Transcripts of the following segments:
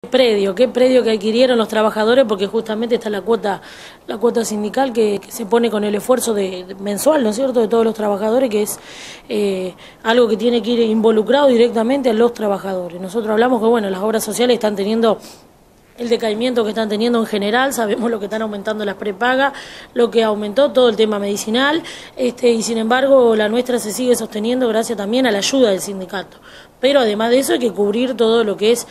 predio que adquirieron los trabajadores, porque justamente está la cuota sindical que se pone con el esfuerzo mensual, ¿no es cierto?, de todos los trabajadores, que es algo que tiene que ir involucrado directamente a los trabajadores. Nosotros hablamos que, bueno, las obras sociales están teniendo el decaimiento que están teniendo en general, sabemos lo que están aumentando las prepagas, lo que aumentó todo el tema medicinal, y sin embargo la nuestra se sigue sosteniendo gracias también a la ayuda del sindicato. Pero además de eso hay que cubrir todo lo que es,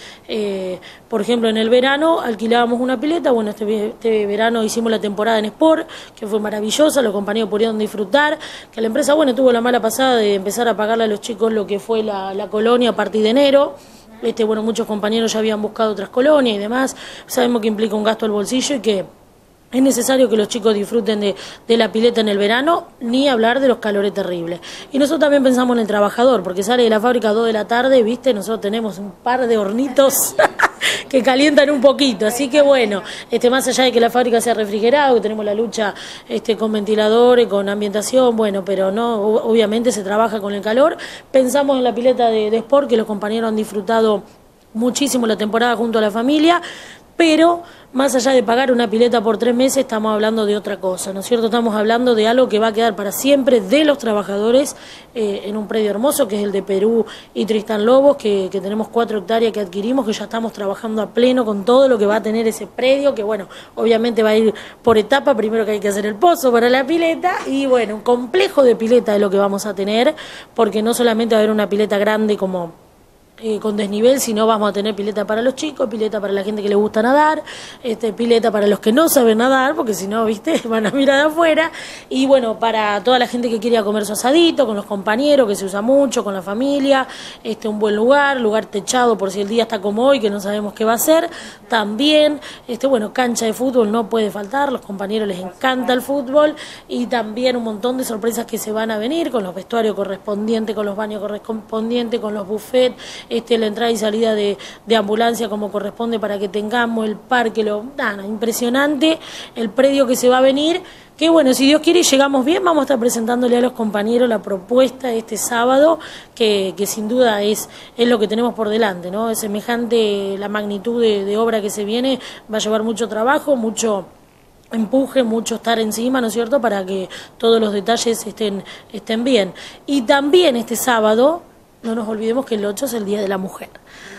por ejemplo, en el verano alquilábamos una pileta, bueno, este verano hicimos la temporada en Sport, que fue maravillosa, los compañeros pudieron disfrutar, que la empresa, bueno, tuvo la mala pasada de empezar a pagarle a los chicos lo que fue la colonia a partir de enero. Bueno, muchos compañeros ya habían buscado otras colonias y demás, sabemos que implica un gasto al bolsillo y que es necesario que los chicos disfruten de la pileta en el verano, ni hablar de los calores terribles. Y nosotros también pensamos en el trabajador, porque sale de la fábrica a 2 de la tarde, ¿viste? Nosotros tenemos un par de hornitos que calientan un poquito, así que bueno, más allá de que la fábrica sea refrigerada, que tenemos la lucha con ventiladores, con ambientación, bueno, pero no, obviamente se trabaja con el calor. Pensamos en la pileta de Sport, que los compañeros han disfrutado muchísimo la temporada junto a la familia, pero más allá de pagar una pileta por 3 meses, estamos hablando de otra cosa, ¿no es cierto? Estamos hablando de algo que va a quedar para siempre de los trabajadores en un predio hermoso, que es el de Perú y Tristán Lobos, que tenemos 4 hectáreas que adquirimos, que ya estamos trabajando a pleno con todo lo que va a tener ese predio, que bueno, obviamente va a ir por etapa, primero que hay que hacer el pozo para la pileta, y bueno, un complejo de pileta es lo que vamos a tener, porque no solamente va a haber una pileta grande como con desnivel, sino vamos a tener pileta para los chicos, pileta para la gente que le gusta nadar, pileta para los que no saben nadar, porque si no, viste, van a mirar de afuera, y bueno, para toda la gente que quiere ir a comer su asadito, con los compañeros, que se usa mucho, con la familia, un buen lugar techado por si el día está como hoy, que no sabemos qué va a ser, también, bueno, cancha de fútbol no puede faltar, los compañeros les encanta el fútbol, y también un montón de sorpresas que se van a venir, con los vestuarios correspondientes, con los baños correspondientes, con los buffets, la entrada y salida de ambulancia como corresponde para que tengamos el parque, impresionante el predio que se va a venir, que bueno, si Dios quiere y llegamos bien, vamos a estar presentándole a los compañeros la propuesta de este sábado, que sin duda es lo que tenemos por delante, ¿no? Es semejante la magnitud de obra que se viene, va a llevar mucho trabajo, mucho empuje, mucho estar encima, ¿no es cierto?, para que todos los detalles estén bien. Y también este sábado, no nos olvidemos que el 8 es el Día de la Mujer.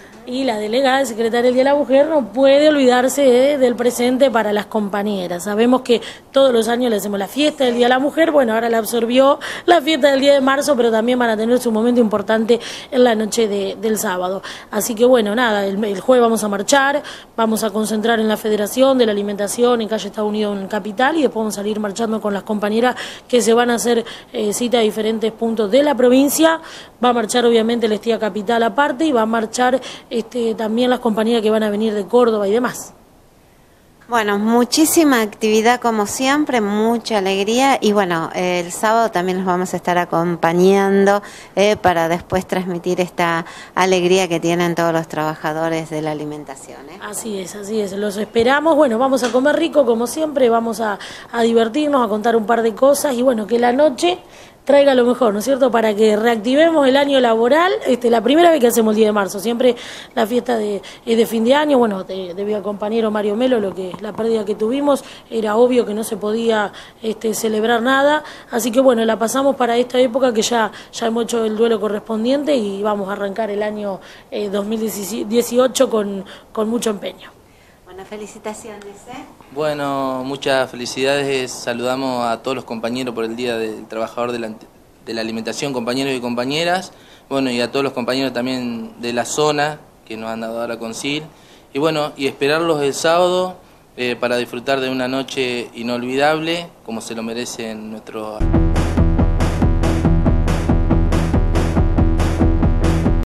Y la delegada secretaria del Día de la Mujer no puede olvidarse del presente para las compañeras. Sabemos que todos los años le hacemos la fiesta del Día de la Mujer, bueno, ahora la absorbió la fiesta del 10 de marzo, pero también van a tener su momento importante en la noche del sábado. Así que bueno, nada, el jueves vamos a marchar, vamos a concentrar en la Federación de la Alimentación en calle Estados Unidos en Capital, y después vamos a salir marchando con las compañeras que se van a hacer cita a diferentes puntos de la provincia. Va a marchar obviamente el Estía Capital aparte, y va a marchar también las compañías que van a venir de Córdoba y demás. Bueno, muchísima actividad como siempre, mucha alegría, y bueno, el sábado también los vamos a estar acompañando para después transmitir esta alegría que tienen todos los trabajadores de la alimentación. Así es, los esperamos, bueno, vamos a comer rico como siempre, vamos a divertirnos, a contar un par de cosas, y bueno, que la noche traiga lo mejor, ¿no es cierto?, para que reactivemos el año laboral, la primera vez que hacemos el 10 de marzo, siempre la fiesta es de fin de año, bueno, debido al compañero Mario Melo, la pérdida que tuvimos, era obvio que no se podía celebrar nada, así que bueno, la pasamos para esta época que ya hemos hecho el duelo correspondiente, y vamos a arrancar el año 2018 con mucho empeño. Bueno, felicitaciones. Bueno, muchas felicidades. Saludamos a todos los compañeros por el Día del Trabajador de la Alimentación, compañeros y compañeras. Bueno, y a todos los compañeros también de la zona que nos han dado ahora con CIL. Y bueno, y esperarlos el sábado para disfrutar de una noche inolvidable, como se lo merecen nuestros